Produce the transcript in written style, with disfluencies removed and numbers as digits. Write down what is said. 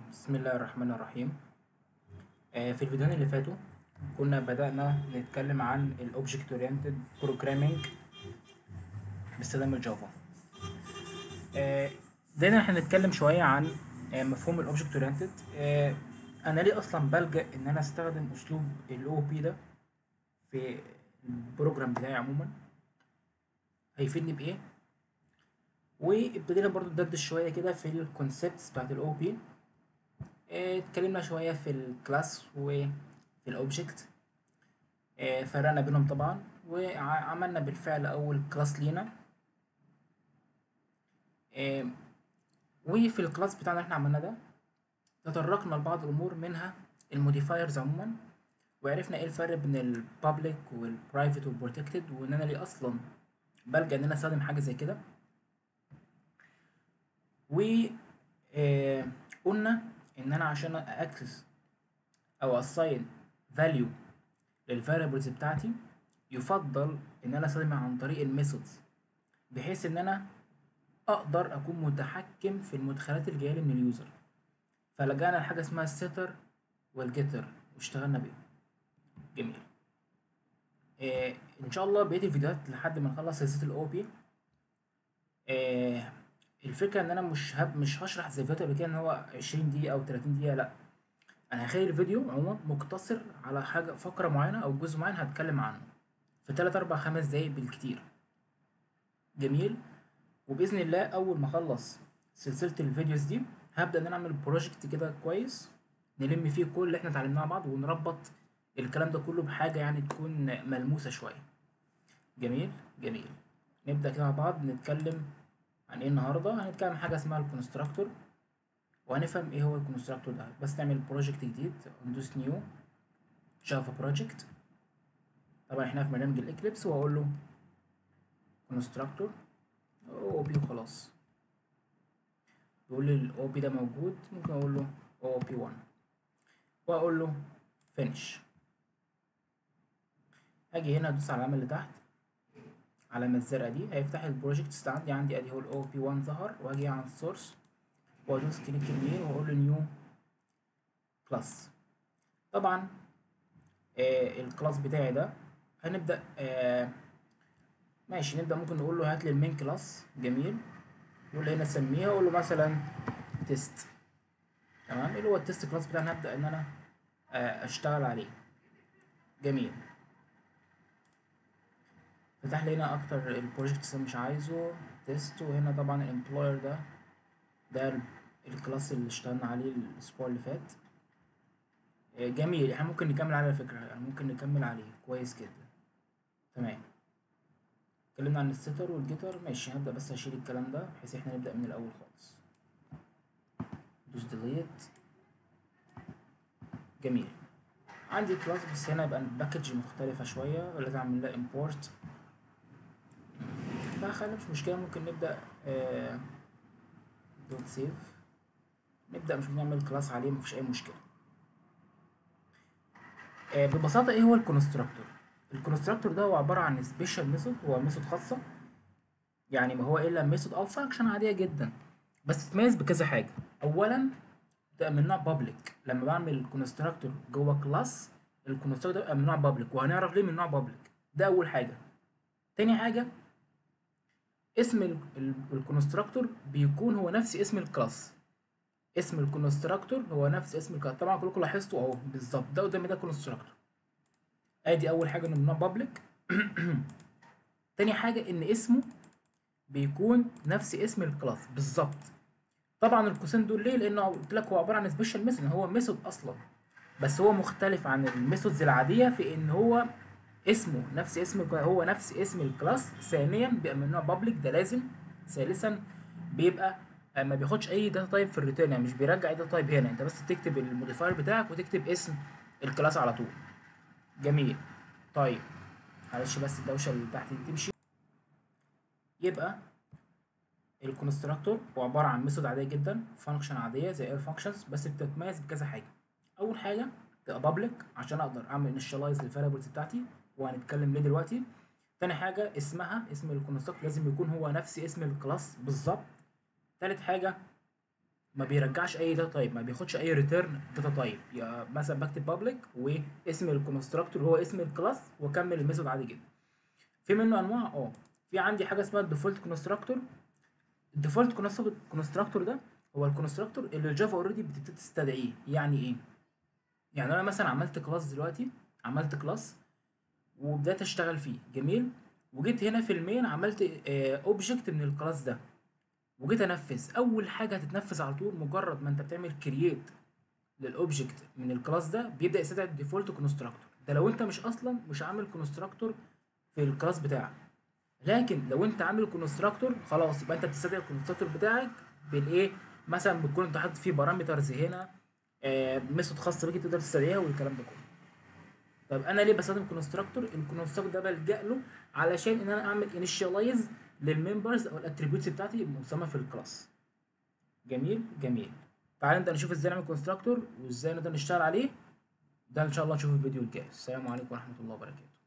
بسم الله الرحمن الرحيم. في الفيديوهين اللي فاتوا كنا بدأنا نتكلم عن الأوبجكت أورينتد بروجرامينج باستخدام الجافا. بدأنا احنا نتكلم شوية عن مفهوم الأوبجكت أورينتد. أنا ليه أصلا بلجأ إن أنا أستخدم أسلوب ال OOP ده في البروجرام بتاعي عموما، هيفيدني بإيه؟ وابتدينا برضو ندردش شوية كده في الكونسبتس بتاعت ال OOP. اتكلمنا شوية في الكلاس وفي الأوبجكت، فرقنا بينهم طبعا، وعملنا بالفعل أول كلاس لينا. آه، وفي الكلاس بتاعنا احنا عملنا ده تطرقنا لبعض الأمور، منها الموديفايرز عموما، وعرفنا ايه الفرق بين البابليك والبرايفت والبروتكتد، وان انا ليه اصلا بلجأ ان انا استخدم حاجة زي كده. وقلنا ان انا عشان اكسس او assign value للفاريبلز بتاعتي يفضل ان انا استخدمها عن طريق الميثودز، بحيث ان انا اقدر اكون متحكم في المدخلات اللي جايه من اليوزر. فلجأنا لحاجه اسمها السيتر والجيتر واشتغلنا بيهم. جميل. ان شاء الله بقيه الفيديوهات لحد ما نخلص سلسله الاو بي. الفكره ان انا مش هشرح زي الفيديو قبل كده ان هو 20 دقيقه او 30 دقيقه، لا، انا هخلي الفيديو عموما مقتصر على حاجه، فقره معينه او جزء معين هتكلم عنه في 3 4 5 دقايق بالكتير. جميل. وباذن الله اول ما اخلص سلسله الفيديوز دي هبدا ان انا اعمل بروجكت كده كويس نلم فيه كل اللي احنا اتعلمناه مع بعض، ونربط الكلام ده كله بحاجه يعني تكون ملموسه شويه. جميل. جميل. نبدا كده مع بعض نتكلم عن ايه النهارده. هنتكلم عن حاجه اسمها الكونستراكتور، وهنفهم ايه هو الكونستراكتور ده. بس نعمل بروجكت جديد، ندوس نيو جافا بروجكت. طبعا احنا في برنامج الاكليبس، واقول له كونستراكتور او بي وخلاص. يقول لي الاو بي ده موجود، ممكن اقول له او بي 1 واقول له finish. اجي هنا ادوس على العلامه اللي تحت، العلامه الزرقاء دي، هيفتح البروجكتس عندي ادي هو الاو بي 1 ظهر. واجي على السورس وادوس كليك يمين واقول له نيو كلاس. طبعا الكلاس بتاعي ده هنبدا ماشي، نبدا ممكن نقول له هات لي المين كلاس. جميل. نقول له هنا سميها، اقول له مثلا تيست. تمام، اللي هو التيست كلاس بتاعنا هبدا ان انا اشتغل عليه. جميل. فتح لي هنا اكتر البروجكتس اللي مش عايزه تيست. وهنا طبعا الامبلوير ده الكلاس اللي اشتغلنا عليه الاسبوع اللي فات. جميل. احنا ممكن نكمل عليه، فكرة يعني ممكن نكمل عليه كويس جدا. تمام. اتكلمنا عن الستر والجيتر، ماشي. هبدأ بس هشيل الكلام ده بحيث احنا نبدأ من الاول خالص. دوس ديليت. جميل. عندي كلاس بس هنا يبقى الباكج مختلفة شوية، ولازم اعمل لها امبورت. فخلينا مش مشكلة، ممكن نبدأ دوت سيف. نبدأ مش نعمل كلاس عليه، مفيش أي مشكلة. ببساطة ايه هو الكونستراكتور؟ الكونستراكتور ده هو عبارة عن سبيشال ميثود، هو ميثود خاصة، يعني ما هو إلا ميثود أو فانكشن عادية جدا، بس تتميز بكذا حاجة. أولا بتبقى من نوع بابليك. لما بعمل كونستراكتور جوه كلاس، الكونستراكتور ده بيبقى من نوع بابليك، وهنعرف ليه من نوع بابليك. ده أول حاجة. تاني حاجة، اسم الكونستراكتور بيكون هو نفس اسم الكلاس. اسم الكونستراكتور هو نفس اسم الكلاس. طبعا كلكم لاحظتوا اهو بالظبط، ده قدامي ده كونستراكتور. ادي اول حاجه انه من نوع بابليك. تاني حاجه ان اسمه بيكون نفس اسم الكلاس بالظبط. طبعا القوسين دول ليه؟ لانه قلت لك هو عباره عن سبيشال ميثود، هو ميثود اصلا، بس هو مختلف عن الميثودز العاديه في ان هو اسمه نفس اسم هو نفس اسم الكلاس. ثانيا بيبقى من نوع بابليك، ده لازم. ثالثا بيبقى ما بياخدش اي داتا تايب في الريتيرن، يعني مش بيرجع اي داتا تايب هنا، انت بس تكتب الموديفاير بتاعك وتكتب اسم الكلاس على طول. جميل. طيب معلش بس الدوشه اللي تحت دي تمشي. يبقى الكونستراكتور هو عباره عن ميثود عاديه جدا، فانكشن عاديه زي اي فانكشنز، بس بتتميز بكذا حاجه. اول حاجه تبقى بابليك عشان اقدر اعمل انيشاليز للفاريبلز بتاعتي، وهنتكلم ليه دلوقتي. تاني حاجه اسم الكونستراكتور لازم يكون هو نفس اسم الكلاس بالظبط. تالت حاجه ما بيرجعش اي داتا تايب، ما بياخدش اي ريتيرن داتا تايب. يا مثلا بكتب بابليك واسم الكونستراكتور هو اسم الكلاس واكمل الميثود عادي جدا. في منه انواع في عندي حاجه اسمها الديفولت كونستراكتور. الديفولت كونستراكتور ده هو الكونستراكتور اللي الجافا اوريدي بتبتدي تستدعيه. يعني ايه؟ يعني انا مثلا عملت كلاس دلوقتي، عملت كلاس وبدات اشتغل فيه، جميل، وجيت هنا في المين عملت اوبجكت من الكلاس ده، وجيت انفذ. اول حاجه هتتنفذ على طول مجرد ما انت بتعمل كرييت للاوبجكت من الكلاس ده بيبدا يستدعي الديفولت كونستراكتور ده، لو انت مش اصلا مش عامل كونستراكتور في الكلاس بتاعك. لكن لو انت عامل كونستراكتور خلاص يبقى انت بتستدعي الكونستراكتور بتاعك بالايه، مثلا بتكون انت حاطط فيه بارامترز هنا، ميثود خاصه بيك تقدر تستدعيها والكلام ده كله. طب انا ليه بستخدم كونستراكتور؟ الكونستراكتور ده بلجأ له علشان ان انا اعمل انيشاليز للممبرز او الاتريبيوتس بتاعتي المسمى في الكلاس. جميل جميل. تعالى نبدأ نشوف ازاي نعمل كونستراكتور وازاي نقدر نشتغل عليه. ده ان شاء الله نشوفه في الفيديو الجاي. السلام عليكم ورحمة الله وبركاته.